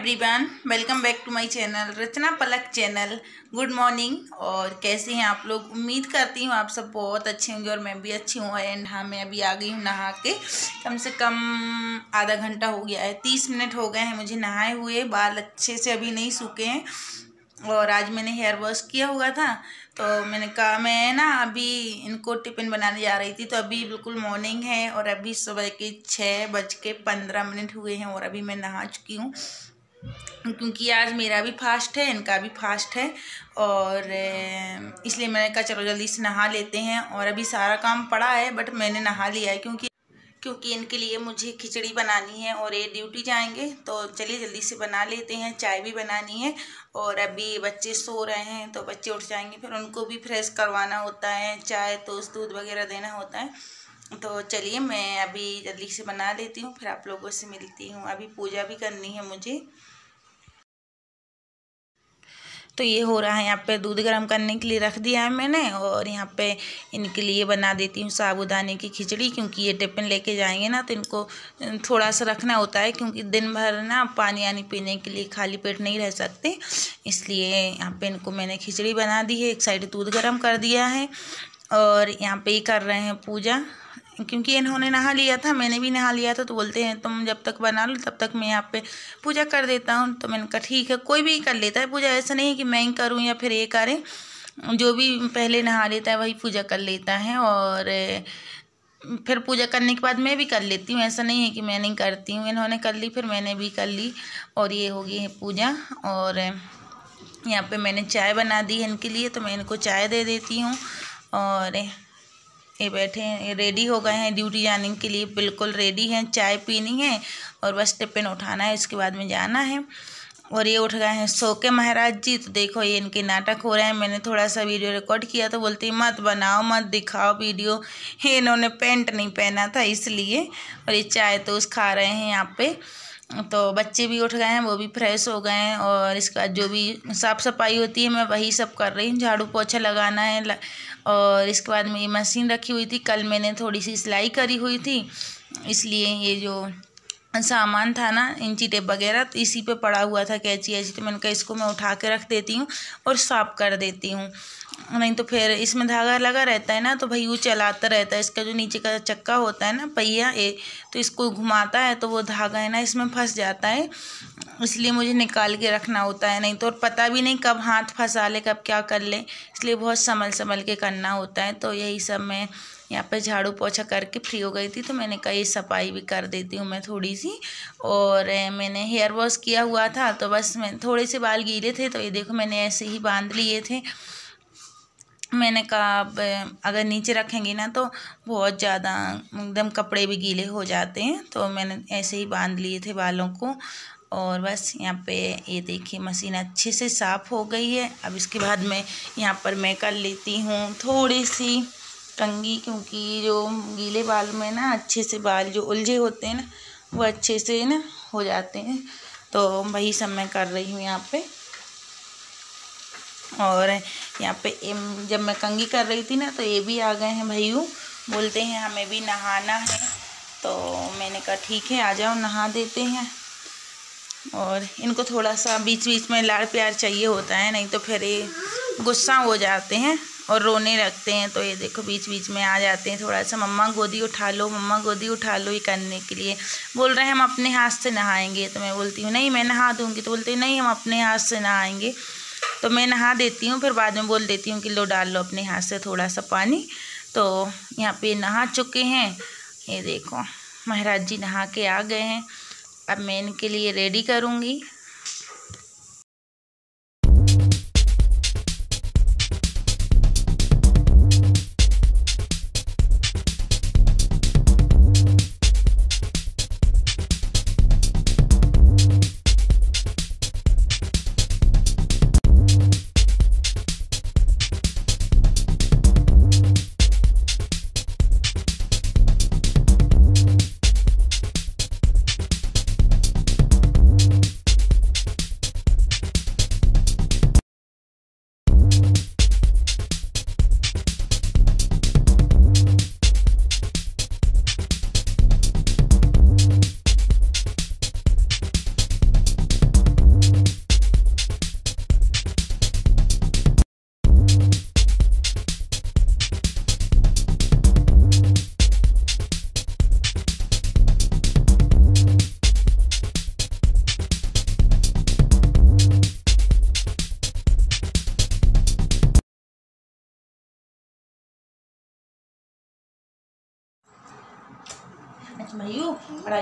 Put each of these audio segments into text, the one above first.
Everyone, welcome back to my channel Rachna Palak channel. Good morning. और कैसे हैं आप लोग? उम्मीद करती हूँ आप सब बहुत अच्छे होंगे और मैं भी अच्छी हूँ। एंड हाँ, मैं अभी आ गई हूँ नहा के। कम से कम आधा घंटा हो गया है, 30 मिनट हो गए हैं मुझे नहाए हुए। बाल अच्छे से अभी नहीं सूखे हैं और आज मैंने हेयर वॉश किया हुआ था, तो मैंने कहा मैं ना अभी इनको टिफ़िन बनाने जा रही थी। तो अभी बिल्कुल मॉर्निंग है और अभी सुबह के 6:15 हुए हैं और अभी मैं नहा चुकी हूँ, क्योंकि आज मेरा भी फास्ट है, इनका भी फास्ट है। और इसलिए मैंने कहा चलो जल्दी से नहा लेते हैं। और अभी सारा काम पड़ा है बट मैंने नहा लिया है, क्योंकि इनके लिए मुझे खिचड़ी बनानी है और ये ड्यूटी जाएंगे। तो चलिए जल्दी से बना लेते हैं। चाय भी बनानी है और अभी बच्चे सो रहे हैं, तो बच्चे उठ जाएंगे फिर उनको भी फ्रेश करवाना होता है, चाय टोस्ट दूध वगैरह देना होता है। तो चलिए मैं अभी जल्दी से बना लेती हूँ, फिर आप लोगों से मिलती हूँ। अभी पूजा भी करनी है मुझे। तो ये हो रहा है, यहाँ पे दूध गर्म करने के लिए रख दिया है मैंने। और यहाँ पे इनके लिए बना देती हूँ साबूदाने की खिचड़ी, क्योंकि ये टिफ़िन लेके जाएंगे ना, तो इनको थोड़ा सा रखना होता है, क्योंकि दिन भर ना पानी आनी पीने के लिए खाली पेट नहीं रह सकते। इसलिए यहाँ पे इनको मैंने खिचड़ी बना दी है, एक साइड दूध गर्म कर दिया है और यहाँ पे ही कर रहे हैं पूजा, क्योंकि इन्होंने नहा लिया था, मैंने भी नहा लिया था। तो बोलते हैं तुम जब तक बना लो तब तक मैं यहाँ पे पूजा कर देता हूँ। तो मैंने कहा ठीक है, कोई भी कर लेता है पूजा, ऐसा नहीं है कि मैं ही करूँ या फिर ये करें। जो भी पहले नहा लेता है वही पूजा कर लेता है और फिर पूजा करने के बाद मैं भी कर लेती हूँ। ऐसा नहीं है कि मैं नहीं करती हूँ, इन्होंने कर ली फिर मैंने भी कर ली और ये हो गई है पूजा। और यहाँ पे मैंने चाय बना दी है इनके लिए, तो मैं इनको चाय दे देती हूँ। और ये बैठे हैं, ये रेडी हो गए हैं ड्यूटी जाने के लिए, बिल्कुल रेडी हैं। चाय पीनी है और बस टिफ़िन उठाना है, इसके बाद में जाना है। और ये उठ गए हैं सो के महाराज जी। तो देखो ये इनके नाटक हो रहे हैं। मैंने थोड़ा सा वीडियो रिकॉर्ड किया तो बोलती मत बनाओ मत दिखाओ वीडियो। इन्होंने पैंट नहीं पहना था इसलिए। और ये चाय तो उस खा रहे हैं यहाँ पे। तो बच्चे भी उठ गए हैं, वो भी फ्रेश हो गए हैं। और इसके बाद जो भी साफ़ सफाई होती है मैं वही सब कर रही हूँ, झाड़ू पोछा लगाना है। और इसके बाद में ये मशीन रखी हुई थी, कल मैंने थोड़ी सी सिलाई करी हुई थी, इसलिए ये जो सामान था ना इंची टेप वगैरह तो इसी पे पड़ा हुआ था, कैंची ऐसी। तो मैंने कहा इसको मैं उठा के रख देती हूँ और साफ कर देती हूँ, नहीं तो फिर इसमें धागा लगा रहता है ना, तो भाई वो चलाता रहता है। इसका जो नीचे का चक्का होता है ना पहिया, तो इसको घुमाता है तो वो धागा है ना इसमें फंस जाता है, इसलिए मुझे निकाल के रखना होता है। नहीं तो पता भी नहीं कब हाथ फंसा ले कब क्या कर ले, इसलिए बहुत संभल के करना होता है। तो यही सब मैं यहाँ पे झाड़ू पोछा करके फ्री हो गई थी, तो मैंने कहा ये सफाई भी कर देती हूँ मैं थोड़ी सी। और मैंने हेयर वॉश किया हुआ था, तो बस मैं थोड़े से बाल गीले थे, तो ये देखो मैंने ऐसे ही बांध लिए थे। मैंने कहा अब अगर नीचे रखेंगे ना तो बहुत ज़्यादा एकदम कपड़े भी गीले हो जाते हैं, तो मैंने ऐसे ही बांध लिए थे बालों को। और बस यहाँ पे ये देखिए मशीन अच्छे से साफ़ हो गई है। अब इसके बाद में यहाँ पर मैं कर लेती हूँ थोड़ी सी कंघी, क्योंकि जो गीले बाल में ना अच्छे से बाल जो उलझे होते हैं ना वो अच्छे से ना हो जाते हैं, तो वही सब मैं कर रही हूँ यहाँ पे। और यहाँ पे जब मैं कंघी कर रही थी ना तो ये भी आ गए हैं भैया, बोलते हैं हमें भी नहाना है। तो मैंने कहा ठीक है आ जाओ नहा देते हैं। और इनको थोड़ा सा बीच बीच में लाड़ प्यार चाहिए होता है, नहीं तो फिर ये गुस्सा हो जाते हैं और रोने लगते हैं। तो ये देखो बीच बीच में आ जाते हैं थोड़ा सा, मम्मा गोदी उठा लो मम्मा गोदी उठा लो, ये करने के लिए बोल रहे हैं हम अपने हाथ से नहाएंगे। तो मैं बोलती हूँ नहीं मैं नहा दूँगी, तो बोलते हैं नहीं हम अपने हाथ से नहाएंगे। तो मैं नहा देती हूँ, फिर बाद में बोल देती हूँ कि लो डाल लो अपने हाथ से थोड़ा सा पानी। तो यहाँ पे नहा चुके हैं, ये देखो महाराज जी नहा के आ गए हैं। अब मैं इनके लिए रेडी करूँगी।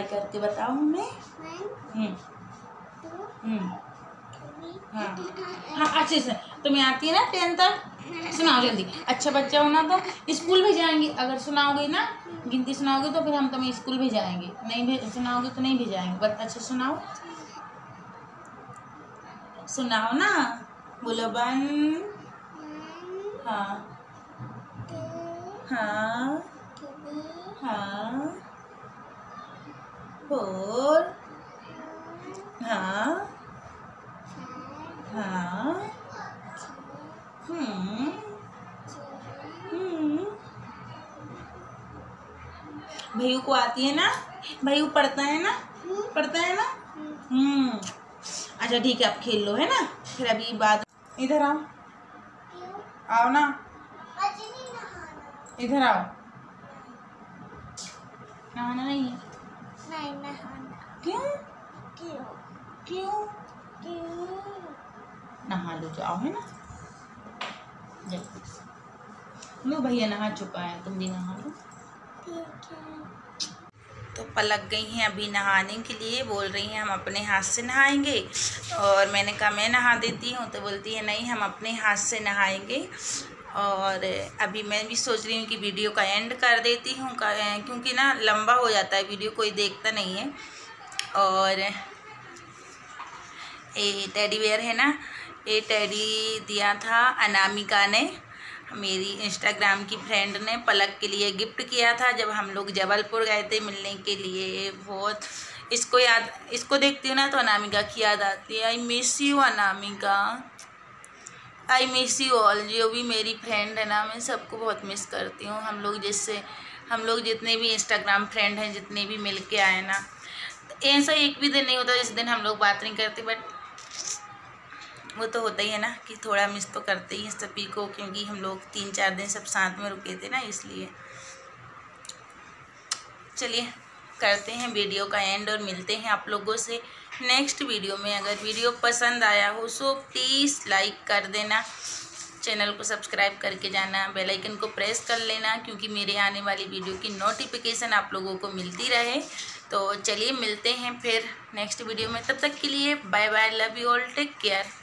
बाय करके बताओ हमें। हाँ हाँ, अच्छे से। तुम्हें आती है ना 10 तक? सुनाओ जल्दी। अच्छा बच्चा होना तो स्कूल भेजाएंगे, अगर सुनाओगे ना, गिनती सुनाओगे तो फिर हम तुम्हें स्कूल भेजाएंगे, नहीं सुनाओगे तो नहीं भेजाएंगे। बस अच्छा सुनाओ, सुनाओ ना, बोलो 1। हाँ हाँ हाँ, 4। हाँ हाँ, भैयू को आती है ना? भैयू पढ़ता है ना? पढ़ता है ना? अच्छा ठीक है, आप खेल लो, है ना? फिर अभी बात, इधर आओ, आओ ना, इधर आओ। नहाना नहीं है? नहीं नहाना। क्यों? क्यों? क्यों? क्यों? नहा लो, जाओ, है ना? लो, भैया नहा चुका है, तुम भी नहा लो। तो पलक गई हैं अभी नहाने के लिए, बोल रही हैं हम अपने हाथ से नहाएंगे, और मैंने कहा मैं नहा देती हूँ, तो बोलती है नहीं हम अपने हाथ से नहाएंगे। और अभी मैं भी सोच रही हूँ कि वीडियो का एंड कर देती हूँ, क्योंकि ना लंबा हो जाता है वीडियो, कोई देखता नहीं है। और ये टेडी बेयर है ना, ये टेडी दिया था अनामिका ने, मेरी इंस्टाग्राम की फ्रेंड ने पलक के लिए गिफ्ट किया था जब हम लोग जबलपुर गए थे मिलने के लिए। बहुत इसको देखती हूँ ना तो अनामिका की याद आती है। I miss you Anamika, I miss you all. जो भी मेरी फ्रेंड है ना, मैं सबको बहुत मिस करती हूँ। हम लोग जितने भी इंस्टाग्राम फ्रेंड हैं, जितने भी मिल के आए ना, तो ऐसा एक भी दिन नहीं होता जिस दिन हम लोग बात नहीं करते, बट वो तो होता ही है ना कि थोड़ा मिस तो करते ही हैं सभी को, क्योंकि हम लोग 3-4 दिन सब साथ में रुके थे ना, इसलिए। चलिए करते हैं वीडियो का एंड और मिलते हैं आप लोगों से नेक्स्ट वीडियो में। अगर वीडियो पसंद आया हो सो प्लीज़ लाइक कर देना, चैनल को सब्सक्राइब करके जाना, बेल आइकन को प्रेस कर लेना, क्योंकि मेरे आने वाली वीडियो की नोटिफिकेशन आप लोगों को मिलती रहे। तो चलिए मिलते हैं फिर नेक्स्ट वीडियो में, तब तक के लिए bye bye, love you all, take care.